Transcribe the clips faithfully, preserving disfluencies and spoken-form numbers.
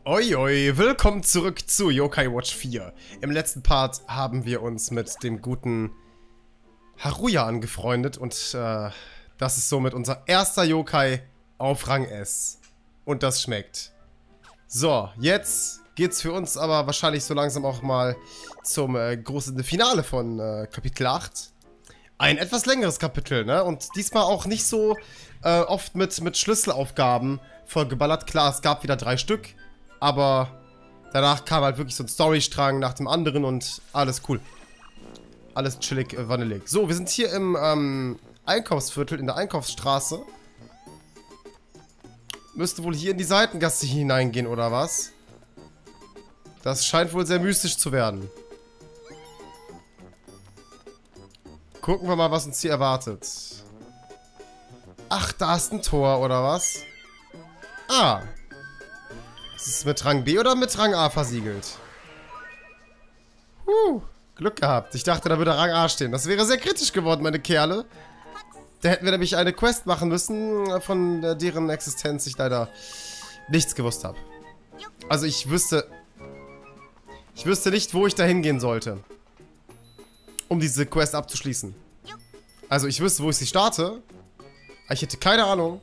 Oi, oi, willkommen zurück zu Yokai Watch vier. Im letzten Part haben wir uns mit dem guten Haruya angefreundet und äh, das ist somit unser erster Yokai auf Rang S. Und das schmeckt. So, jetzt geht's für uns aber wahrscheinlich so langsam auch mal zum äh, großen Finale von äh, Kapitel acht. Ein etwas längeres Kapitel, ne? Und diesmal auch nicht so äh, oft mit, mit Schlüsselaufgaben vollgeballert. Klar, es gab wieder drei Stück. Aber danach kam halt wirklich so ein Storystrang nach dem anderen und alles cool. Alles chillig, äh, vanillig. So, wir sind hier im ähm, Einkaufsviertel, in der Einkaufsstraße. Müsste wohl hier in die Seitengasse hineingehen, oder was? Das scheint wohl sehr mystisch zu werden. Gucken wir mal, was uns hier erwartet. Ach, da ist ein Tor, oder was? Ah. Ist es mit Rang B oder mit Rang A versiegelt? Huh, Glück gehabt. Ich dachte, da würde Rang A stehen. Das wäre sehr kritisch geworden, meine Kerle. Da hätten wir nämlich eine Quest machen müssen, von deren Existenz ich leider nichts gewusst habe. Also ich wüsste... Ich wüsste nicht, wo ich da hingehen sollte, um diese Quest abzuschließen. Also ich wüsste, wo ich sie starte, aber ich hätte keine Ahnung,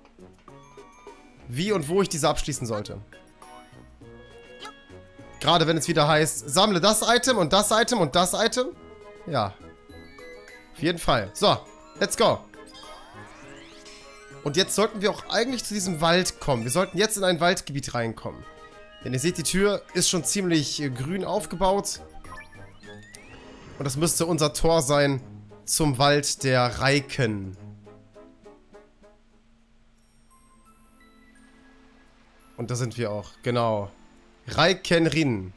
wie und wo ich diese abschließen sollte. Gerade wenn es wieder heißt, sammle das Item und das Item und das Item. Ja. Auf jeden Fall. So, let's go. Und jetzt sollten wir auch eigentlich zu diesem Wald kommen. Wir sollten jetzt in ein Waldgebiet reinkommen. Denn ihr seht, die Tür ist schon ziemlich äh, grün aufgebaut. Und das müsste unser Tor sein zum Wald der Reiken. Und da sind wir auch, genau. Reikenrin.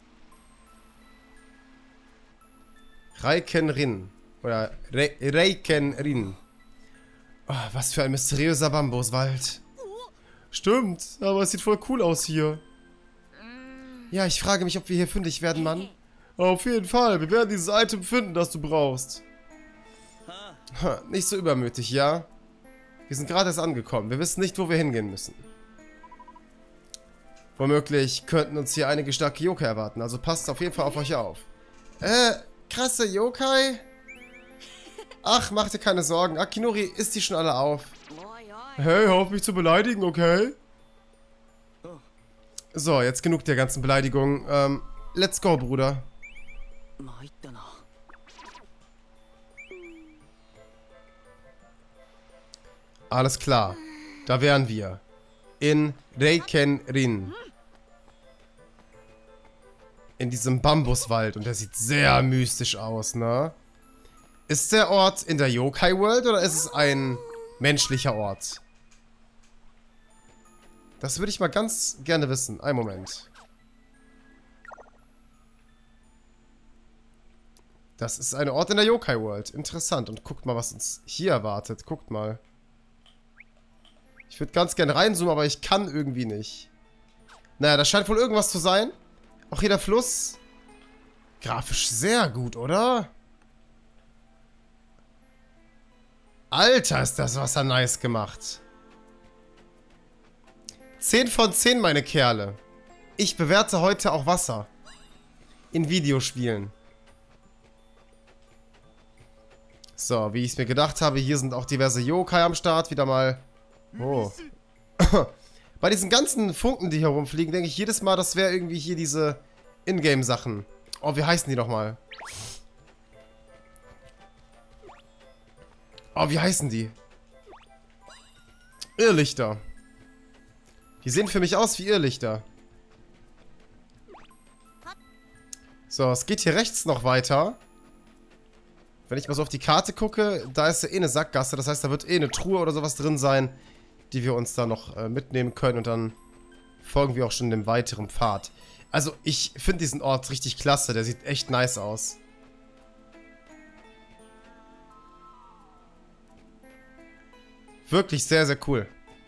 Reikenrin. Oder Re Reikenrin. Oh, was für ein mysteriöser Bambuswald. Stimmt, aber es sieht voll cool aus hier. Ja, ich frage mich, ob wir hier fündig werden, Mann. Auf jeden Fall, wir werden dieses Item finden, das du brauchst. Nicht so übermütig, ja? Wir sind gerade erst angekommen. Wir wissen nicht, wo wir hingehen müssen. Womöglich könnten uns hier einige starke Yokai erwarten, also passt auf jeden Fall auf euch auf. Äh, krasse Yokai? Ach, mach dir keine Sorgen. Akinori isst die schon alle auf. Hey, hör auf mich zu beleidigen, okay? So, jetzt genug der ganzen Beleidigungen. Ähm, let's go, Bruder. Alles klar. Da wären wir. In Reikenrin. In diesem Bambuswald. Und der sieht sehr mystisch aus, ne? Ist der Ort in der Yokai World oder ist es ein menschlicher Ort? Das würde ich mal ganz gerne wissen. Einen Moment. Das ist ein Ort in der Yokai World. Interessant. Und guckt mal, was uns hier erwartet. Guckt mal. Ich würde ganz gerne reinzoomen, aber ich kann irgendwie nicht. Naja, da scheint wohl irgendwas zu sein. Auch hier der Fluss. Grafisch sehr gut, oder? Alter, ist das Wasser nice gemacht. zehn von zehn, meine Kerle. Ich bewerte heute auch Wasser. In Videospielen. So, wie ich es mir gedacht habe, hier sind auch diverse Yokai am Start. Wieder mal... Oh. Bei diesen ganzen Funken, die hier rumfliegen, denke ich jedes Mal, das wäre irgendwie hier diese Ingame-Sachen. Oh, wie heißen die nochmal? Oh, wie heißen die? Irrlichter. Die sehen für mich aus wie Irrlichter. So, es geht hier rechts noch weiter. Wenn ich mal so auf die Karte gucke, da ist ja eh eine Sackgasse. Das heißt, da wird eh eine Truhe oder sowas drin sein, die wir uns da noch äh, mitnehmen können. Und dann folgen wir auch schon dem weiteren Pfad. Also, ich finde diesen Ort richtig klasse. Der sieht echt nice aus. Wirklich sehr, sehr cool.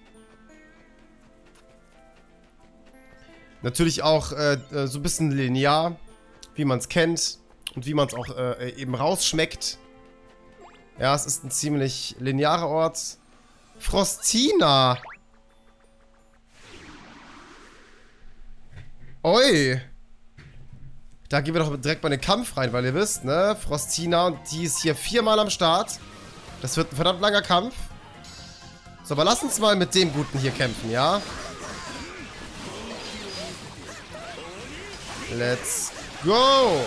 Natürlich auch äh, so ein bisschen linear, wie man es kennt. Und wie man es auch äh, eben rausschmeckt. Ja, es ist ein ziemlich linearer Ort. Frostina! Oi. Da gehen wir doch direkt mal in den Kampf rein, weil ihr wisst, ne? Frostina, und die ist hier viermal am Start. Das wird ein verdammt langer Kampf. So, aber lass uns mal mit dem Guten hier kämpfen, ja? Let's go!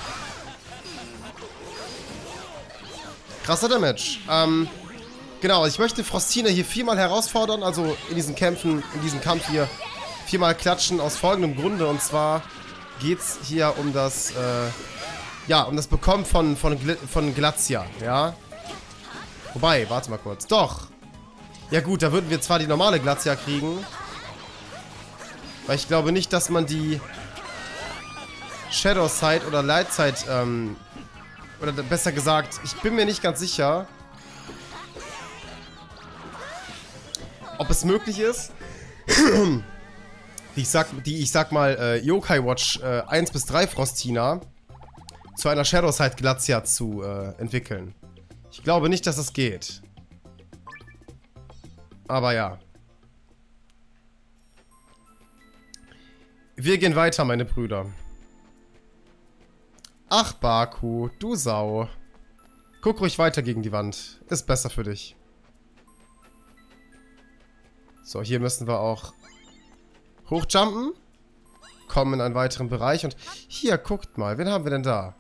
Krasser Damage. Ähm, genau, ich möchte Frostina hier viermal herausfordern, also in diesen Kämpfen, in diesem Kampf hier viermal klatschen aus folgendem Grunde. Und zwar geht's hier um das, äh, ja, um das Bekommen von, von, Gl von Glacia, ja? Wobei, warte mal kurz. Doch! Ja gut, da würden wir zwar die normale Glacia kriegen, weil ich glaube nicht, dass man die Shadow Side oder Light Side, ähm, oder besser gesagt, ich bin mir nicht ganz sicher, ob es möglich ist, die ich sag, die ich sag mal, äh, Yokai Watch äh, eins bis drei Frostina zu einer Shadow Side Glacia zu äh, entwickeln. Ich glaube nicht, dass das geht. Aber ja. Wir gehen weiter, meine Brüder. Ach, Baku, du Sau. Guck ruhig weiter gegen die Wand. Ist besser für dich. So, hier müssen wir auch hochjumpen. Kommen in einen weiteren Bereich. Und hier, guckt mal. Wen haben wir denn da?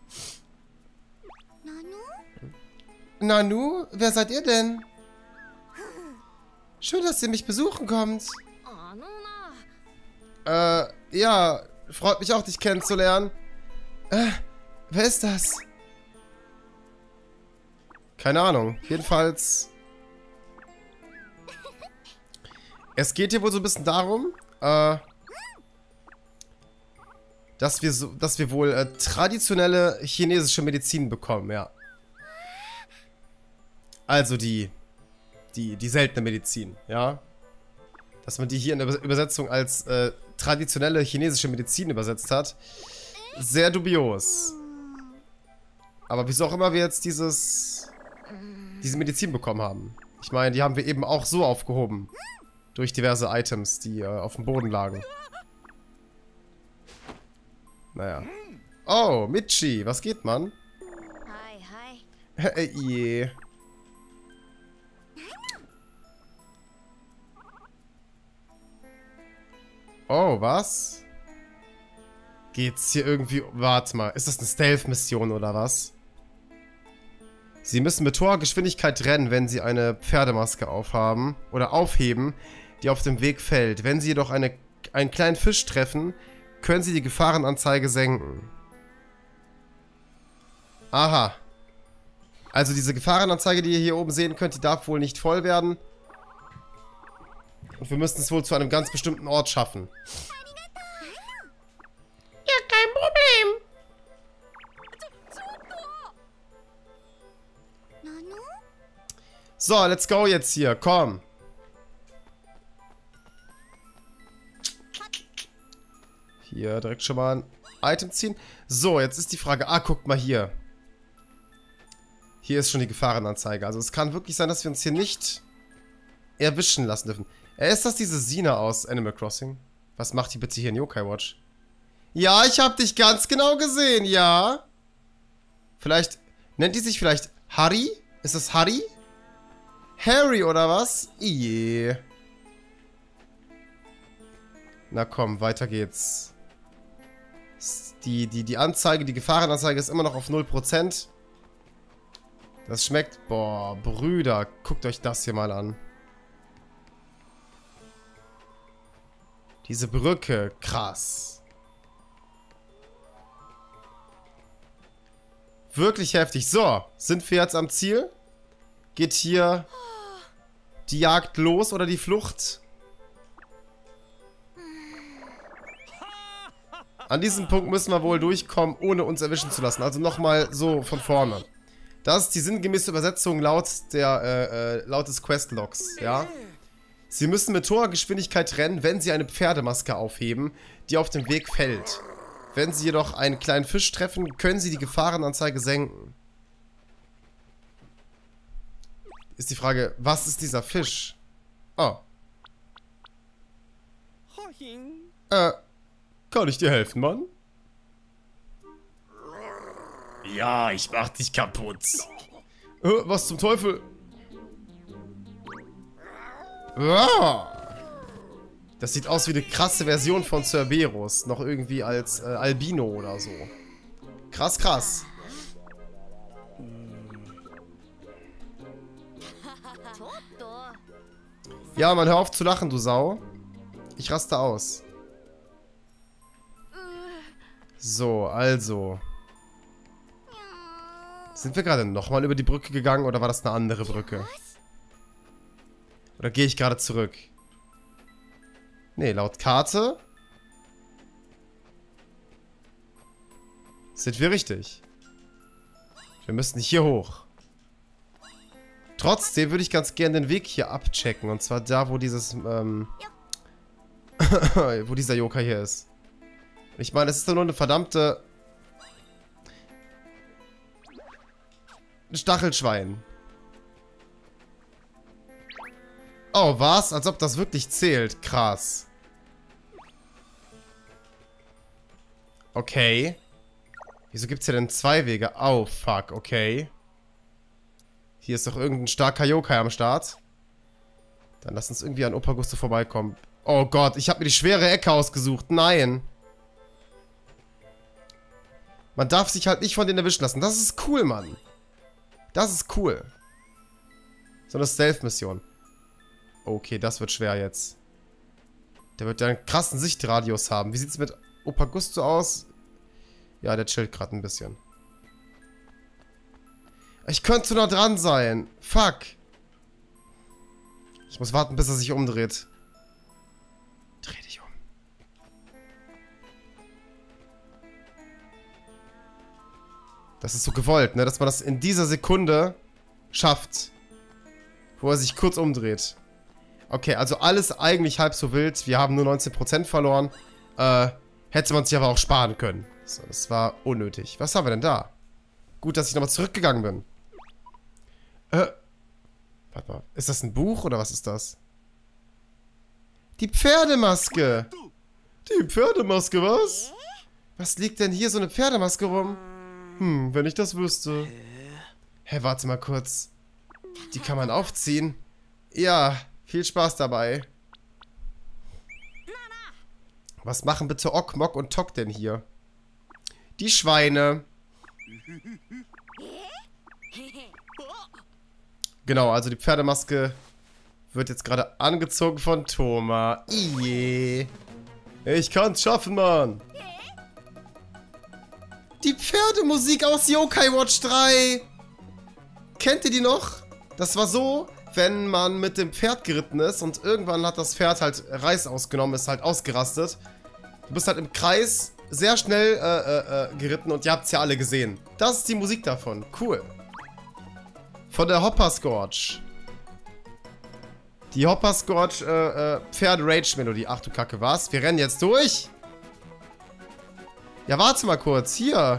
Nanu? Nanu? Wer seid ihr denn? Schön, dass ihr mich besuchen kommt. Äh, ja. Freut mich auch, dich kennenzulernen. Äh, wer ist das? Keine Ahnung. Jedenfalls. Es geht hier wohl so ein bisschen darum, äh, dass wir so, dass wir wohl äh, traditionelle chinesische Medizin bekommen, ja. Also die, die, die seltene Medizin, ja. Dass man die hier in der Übersetzung als äh, traditionelle chinesische Medizin übersetzt hat. Sehr dubios. Aber wieso auch immer wir jetzt dieses, diese Medizin bekommen haben. Ich meine, die haben wir eben auch so aufgehoben. Durch diverse Items, die äh, auf dem Boden lagen. Naja. Oh, Michi, was geht, Mann? Hi, hi. Je. Oh, was? Geht's hier irgendwie... Warte mal, ist das eine Stealth-Mission oder was? Sie müssen mit hoher Geschwindigkeit rennen, wenn sie eine Pferdemaske aufhaben oder aufheben, die auf dem Weg fällt. Wenn sie jedoch eine, einen kleinen Fisch treffen, können sie die Gefahrenanzeige senken. Aha. Also diese Gefahrenanzeige, die ihr hier oben sehen könnt, die darf wohl nicht voll werden. Und wir müssen es wohl zu einem ganz bestimmten Ort schaffen. Ja, kein Problem. So, let's go jetzt hier. Komm. Hier direkt schon mal ein Item ziehen. So, jetzt ist die Frage. Ah, guckt mal hier. Hier ist schon die Gefahrenanzeige. Also es kann wirklich sein, dass wir uns hier nicht erwischen lassen dürfen. Äh, ist das diese Sina aus Animal Crossing? Was macht die bitte hier in Yokai Watch? Ja, ich hab dich ganz genau gesehen, ja. Vielleicht, nennt die sich vielleicht Harry? Ist das Harry? Harry oder was? Je. Na komm, weiter geht's. Die, die, die Anzeige, die Gefahrenanzeige ist immer noch auf null Prozent. Das schmeckt... Boah, Brüder, guckt euch das hier mal an. Diese Brücke, krass. Wirklich heftig. So, sind wir jetzt am Ziel? Geht hier die Jagd los oder die Flucht? An diesem Punkt müssen wir wohl durchkommen, ohne uns erwischen zu lassen. Also nochmal so von vorne. Das ist die sinngemäße Übersetzung laut, der, äh, äh, laut des Questlogs, ja. Sie müssen mit hoher Geschwindigkeit rennen, wenn sie eine Pferdemaske aufheben, die auf dem Weg fällt. Wenn sie jedoch einen kleinen Fisch treffen, können sie die Gefahrenanzeige senken. Ist die Frage, was ist dieser Fisch? Oh. Äh. Kann ich dir helfen, Mann? Ja, ich mach dich kaputt. Äh, was zum Teufel? Ah. Das sieht aus wie eine krasse Version von Cerberus. Noch irgendwie als äh, Albino oder so. Krass, krass. Ja, Mann, hör auf zu lachen, du Sau. Ich raste aus. So, also. Sind wir gerade nochmal über die Brücke gegangen oder war das eine andere Brücke? Oder gehe ich gerade zurück? Nee, laut Karte sind wir richtig. Wir müssen hier hoch. Trotzdem würde ich ganz gerne den Weg hier abchecken. Und zwar da, wo dieses, ähm... wo dieser Yokai hier ist. Ich meine, es ist doch nur eine verdammte... Ein Stachelschwein. Oh, was? Als ob das wirklich zählt. Krass. Okay. Wieso gibt's hier denn zwei Wege? Oh, fuck. Okay. Hier ist doch irgendein starker Yokai am Start. Dann lass uns irgendwie an Opa Gusto vorbeikommen. Oh Gott, ich habe mir die schwere Ecke ausgesucht. Nein. Man darf sich halt nicht von denen erwischen lassen. Das ist cool, Mann. Das ist cool. So eine Stealth-Mission. Okay, das wird schwer jetzt. Der wird ja einen krassen Sichtradius haben. Wie sieht's mit Opa Gusto aus? Ja, der chillt gerade ein bisschen. Ich könnte zu nah dran sein. Fuck. Ich muss warten, bis er sich umdreht. Dreh dich um. Das ist so gewollt, ne? Dass man das in dieser Sekunde schafft. Wo er sich kurz umdreht. Okay, also alles eigentlich halb so wild. Wir haben nur neunzehn Prozent verloren. Äh, hätte man sich aber auch sparen können. So, das war unnötig. Was haben wir denn da? Gut, dass ich nochmal zurückgegangen bin. Äh, warte mal. Ist das ein Buch oder was ist das? Die Pferdemaske. Die Pferdemaske, was? Was liegt denn hier so eine Pferdemaske rum? Hm, wenn ich das wüsste. Hä, warte mal kurz. Die kann man aufziehen. Ja, viel Spaß dabei. Was machen bitte Ok, Mok und Tok denn hier? Die Schweine. Genau, also die Pferdemaske wird jetzt gerade angezogen von Thoma. Iye. Ich kann's schaffen, Mann. Die Pferdemusik aus Yokai Watch drei. Kennt ihr die noch? Das war so, wenn man mit dem Pferd geritten ist und irgendwann hat das Pferd halt Reis ausgenommen, ist halt ausgerastet. Du bist halt im Kreis sehr schnell äh, äh, geritten und ihr habt es ja alle gesehen. Das ist die Musik davon. Cool. Von der Hopperscotch. Die Hopperscotch äh, äh, Pferd-Rage-Melodie. Ach du Kacke, was? Wir rennen jetzt durch? Ja, warte mal kurz. Hier.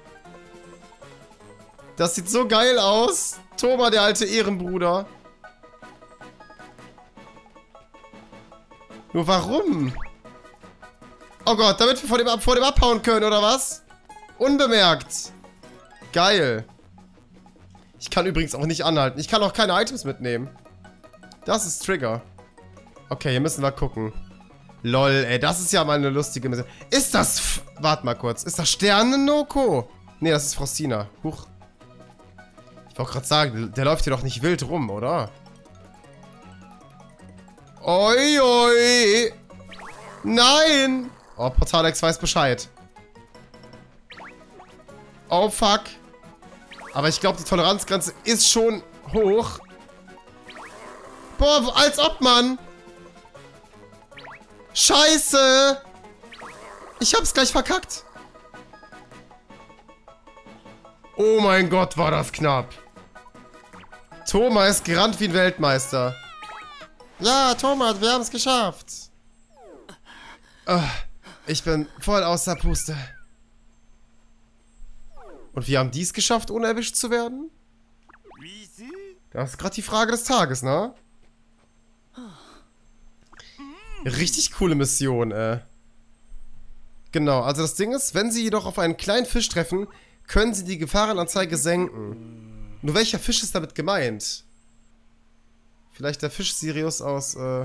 Das sieht so geil aus. Thoma, der alte Ehrenbruder. Nur warum? Oh Gott, damit wir vor dem, vor dem abhauen können, oder was? Unbemerkt. Geil. Ich kann übrigens auch nicht anhalten. Ich kann auch keine Items mitnehmen. Das ist Trigger. Okay, hier müssen wir gucken. Lol, ey, das ist ja mal eine lustige Mission. Ist das... F Warte mal kurz. Ist das Sternen-Noko? Nee, das ist Frostina. Huch. Ich wollte gerade sagen, der läuft hier doch nicht wild rum, oder? Oi, oi. Nein. Oh, Portalex weiß Bescheid. Oh, fuck. Aber ich glaube, die Toleranzgrenze ist schon hoch. Boah, als ob, Mann. Scheiße. Ich hab's gleich verkackt. Oh mein Gott, war das knapp. Thoma ist gerannt wie ein Weltmeister. Ja, Thoma, wir haben es geschafft. Oh, ich bin voll außer Puste. Und wir haben dies geschafft, ohne erwischt zu werden? Das ist gerade die Frage des Tages, ne? Richtig coole Mission, äh. Genau, also das Ding ist, wenn sie jedoch auf einen kleinen Fisch treffen, können sie die Gefahrenanzeige senken. Nur welcher Fisch ist damit gemeint? Vielleicht der Fisch Sirius aus, äh...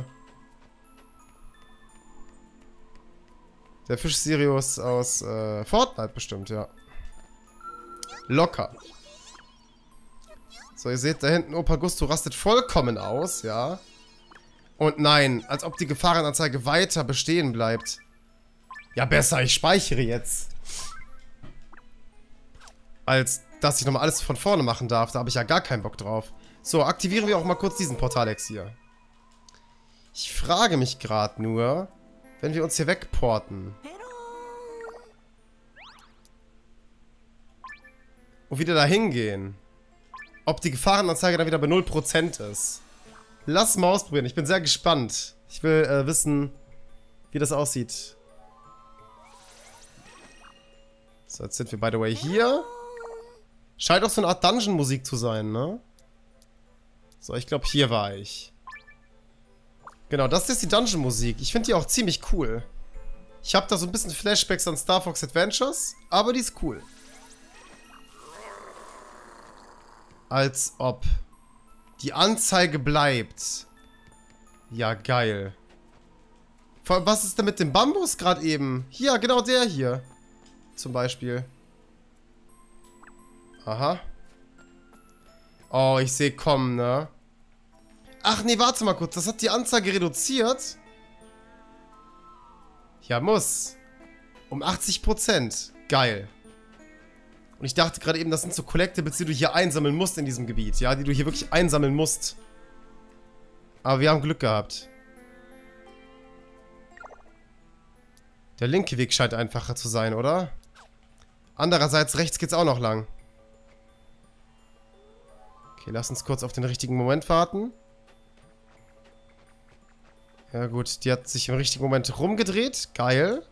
Der Fisch Sirius aus, äh, Fortnite bestimmt, ja. Locker. So, ihr seht da hinten, Opa Gusto rastet vollkommen aus, ja. Und nein, als ob die Gefahrenanzeige weiter bestehen bleibt. Ja, besser, ich speichere jetzt. Als dass ich nochmal alles von vorne machen darf. Da habe ich ja gar keinen Bock drauf. So, aktivieren wir auch mal kurz diesen Portalex hier. Ich frage mich gerade nur, wenn wir uns hier wegporten und wieder da hingehen, ob die Gefahrenanzeige dann wieder bei null Prozent ist. Lass mal ausprobieren. Ich bin sehr gespannt. Ich will äh, wissen, wie das aussieht. So, jetzt sind wir, by the way, hier. Scheint auch so eine Art Dungeon-Musik zu sein, ne? So, ich glaube, hier war ich. Genau, das ist die Dungeon-Musik. Ich finde die auch ziemlich cool. Ich habe da so ein bisschen Flashbacks an Star Fox Adventures, aber die ist cool. Als ob die Anzeige bleibt. Ja, geil. Vor allem, was ist denn mit dem Bambus gerade eben? Hier, genau der hier. Zum Beispiel. Aha. Oh, ich sehe kommen, ne? Ach nee, warte mal kurz. Das hat die Anzeige reduziert. Ja, muss. Um achtzig Prozent. Geil. Und ich dachte gerade eben, das sind so Collectibles, die du hier einsammeln musst in diesem Gebiet. Ja, die du hier wirklich einsammeln musst. Aber wir haben Glück gehabt. Der linke Weg scheint einfacher zu sein, oder? Andererseits, rechts geht's auch noch lang. Okay, lass uns kurz auf den richtigen Moment warten. Ja gut, die hat sich im richtigen Moment rumgedreht. Geil.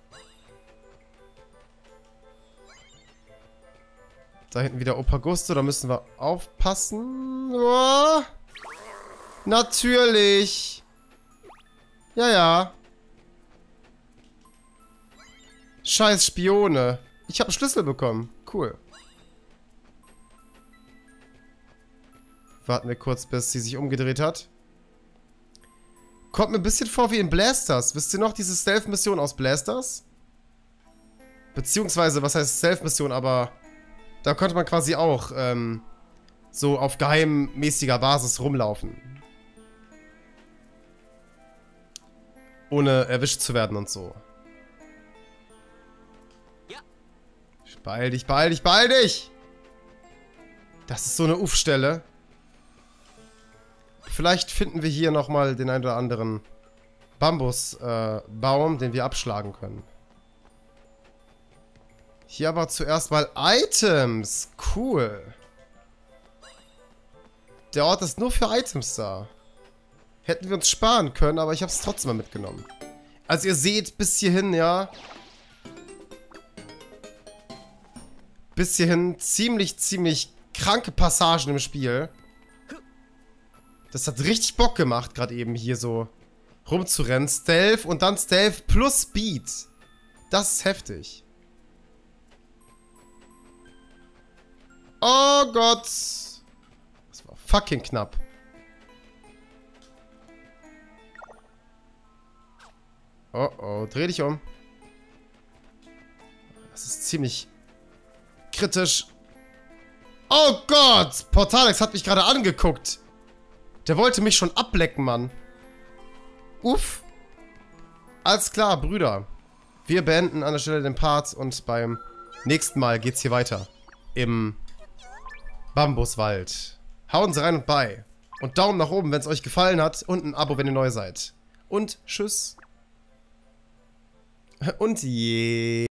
Da hinten wieder Opa Gusto, da müssen wir aufpassen. Oh, natürlich. Ja, ja. Scheiß Spione. Ich habe einen Schlüssel bekommen. Cool. Warten wir kurz, bis sie sich umgedreht hat. Kommt mir ein bisschen vor wie in Blasters. Wisst ihr noch diese Stealth-Mission aus Blasters? Beziehungsweise, was heißt Stealth-Mission, aber da konnte man quasi auch ähm, so auf geheimmäßiger Basis rumlaufen. Ohne erwischt zu werden und so. Beeil dich, beeil dich, beeil dich! Das ist so eine Uff-Stelle. Vielleicht finden wir hier nochmal den einen oder anderen Bambusbaum, äh, den wir abschlagen können. Hier aber zuerst mal Items. Cool. Der Ort ist nur für Items da. Hätten wir uns sparen können, aber ich habe es trotzdem mal mitgenommen. Also ihr seht, bis hierhin, ja... Bis hierhin ziemlich, ziemlich kranke Passagen im Spiel. Das hat richtig Bock gemacht, gerade eben hier so rumzurennen. Stealth und dann Stealth plus Speed. Das ist heftig. Oh Gott. Das war fucking knapp. Oh oh, dreh dich um. Das ist ziemlich... kritisch. Oh Gott! Portalex hat mich gerade angeguckt. Der wollte mich schon ablecken, Mann. Uff. Alles klar, Brüder. Wir beenden an der Stelle den Part und beim nächsten Mal geht's hier weiter. Im Bambuswald. Hauen Sie rein und bei. Und Daumen nach oben, wenn es euch gefallen hat. Und ein Abo, wenn ihr neu seid. Und tschüss. Und je.